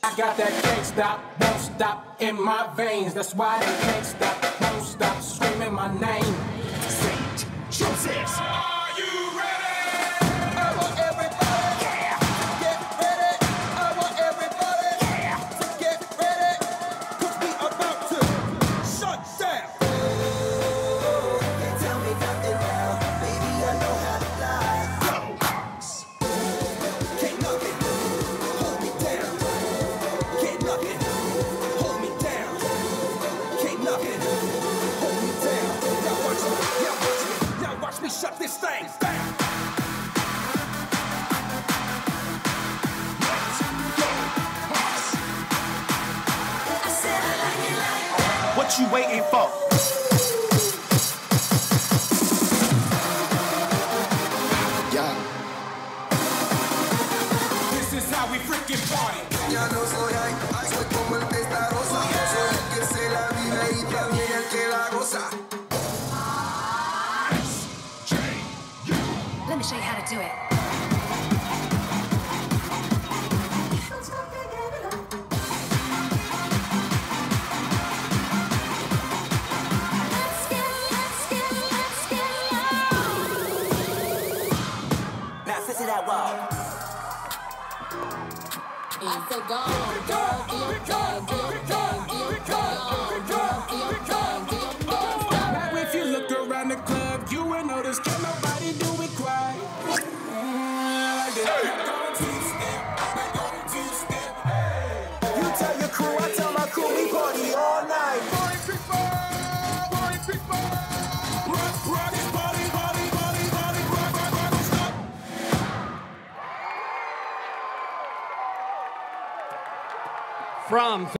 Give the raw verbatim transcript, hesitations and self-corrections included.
I got that can't stop, won't stop in my veins. That's why they can't stop, won't stop screaming my name. Saint Joseph. Are you ready? I want everybody yeah. to get ready. I want everybody yeah. to get ready. Cause we about to shut down. Oh, can't tell me nothing now. Baby, I know how to fly. Can't nothing hold me down. Can't nothing hold me down. Can't nothing hold me down. Now watch me, now watch me, now watch me shut this thing down. What you waiting for? Yeah. This is how we freaking party. Ya no soy ahí, soy como el testarosa. Soy el que se la vive y también el que la goza. Let me show you how to do it. Let's get, let's get, let's get low. Now sit to that wall. I said go, go, go, go, go, go, go, go, go, go. Now if you look around the club, you will notice can't nobody do it quiet. Mm, like this. Go two-step, go two-step, hey. You tell your crew, I tell my crew, we party all night. Party people, party people. Rock, rock, party, party, party, party, rock, rock, rock, don't stop. From